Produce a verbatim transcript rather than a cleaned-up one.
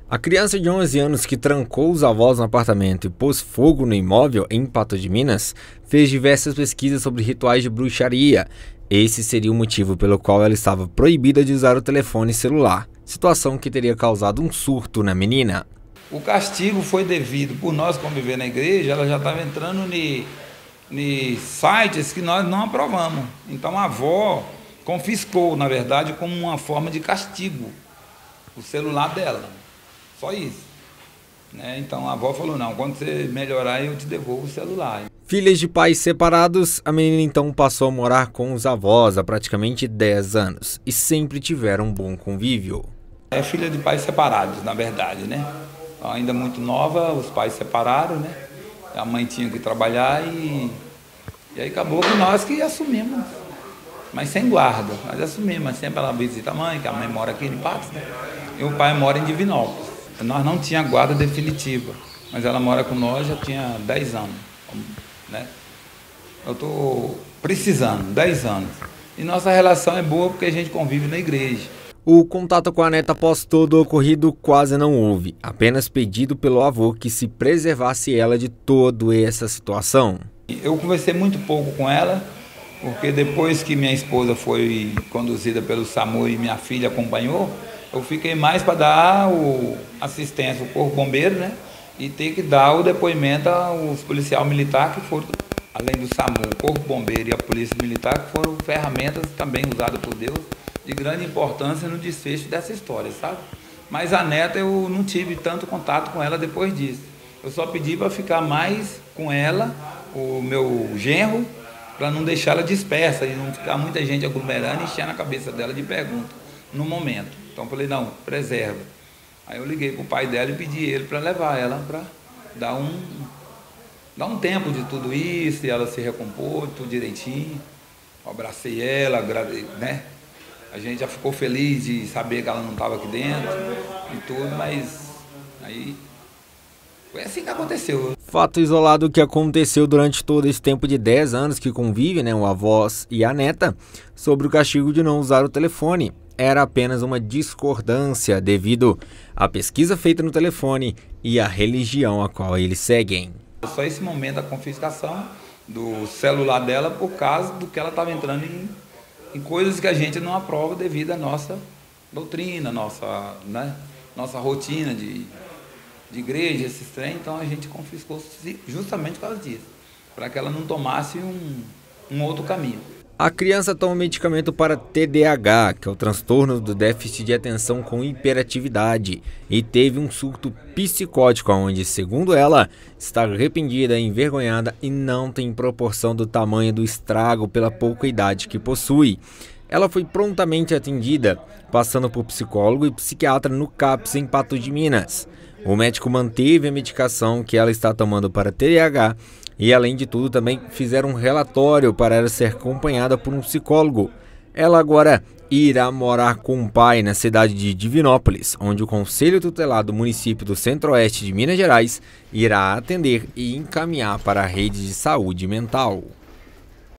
A criança de onze anos que trancou os avós no apartamento e pôs fogo no imóvel em Patos de Minas fez diversas pesquisas sobre rituais de bruxaria. Esse seria o motivo pelo qual ela estava proibida de usar o telefone celular, situação que teria causado um surto na menina. O castigo foi devido por nós conviver na igreja, ela já estava entrando em sites que nós não aprovamos. Então a avó confiscou, na verdade, como uma forma de castigo, o celular dela. Só isso. Né? Então a avó falou, não, quando você melhorar eu te devolvo o celular. Filhas de pais separados, a menina então passou a morar com os avós há praticamente dez anos e sempre tiveram um bom convívio. É filha de pais separados, na verdade, né? Ainda muito nova, os pais separaram, né? A mãe tinha que trabalhar e, e aí acabou que nós que assumimos, mas sem guarda, nós assumimos, mas sempre ela visita a mãe, que a mãe mora aqui em Patos, né? E o pai mora em Divinópolis. Nós não tinha guarda definitiva, mas ela mora com nós já tinha dez anos, né? Eu estou precisando, dez anos. E nossa relação é boa porque a gente convive na igreja. O contato com a neta após todo o ocorrido quase não houve, apenas pedido pelo avô que se preservasse ela de toda essa situação. Eu conversei muito pouco com ela, porque depois que minha esposa foi conduzida pelo SAMU e minha filha acompanhou, eu fiquei mais para dar o assistência ao Corpo Bombeiro, né? E ter que dar o depoimento aos policiais militares que foram, além do SAMU, o Corpo Bombeiro e a Polícia Militar, que foram ferramentas também usadas por Deus, de grande importância no desfecho dessa história, sabe? Mas a neta eu não tive tanto contato com ela depois disso. Eu só pedi para ficar mais com ela, o meu genro, para não deixar ela dispersa e não ficar muita gente aglomerando e enchendo a cabeça dela de perguntas no momento. Então eu falei, não, preserva. Aí eu liguei para o pai dela e pedi ele para levar ela para dar um, dar um tempo de tudo isso, e ela se recompor, tudo direitinho. Eu abracei ela, né? A gente já ficou feliz de saber que ela não estava aqui dentro e tudo, mas aí foi assim que aconteceu. Fato isolado que aconteceu durante todo esse tempo de dez anos que convive, né, o avó e a neta, sobre o castigo de não usar o telefone. Era apenas uma discordância devido à pesquisa feita no telefone e à religião a qual eles seguem. Só esse momento da confiscação do celular dela por causa do que ela estava entrando em, em coisas que a gente não aprova devido à nossa doutrina, nossa, né, nossa rotina de, de igreja, esses trem. Então a gente confiscou justamente por causa disso, para que ela não tomasse um, um outro caminho. A criança toma medicamento para T D A H, que é o transtorno do déficit de atenção com hiperatividade, e teve um surto psicótico onde, segundo ela, está arrependida, envergonhada e não tem proporção do tamanho do estrago pela pouca idade que possui. Ela foi prontamente atendida, passando por psicólogo e psiquiatra no CAPS em Patos de Minas. O médico manteve a medicação que ela está tomando para T D A H e, além de tudo, também fizeram um relatório para ela ser acompanhada por um psicólogo. Ela agora irá morar com o pai na cidade de Divinópolis, onde o Conselho Tutelar do município do Centro-Oeste de Minas Gerais irá atender e encaminhar para a rede de saúde mental.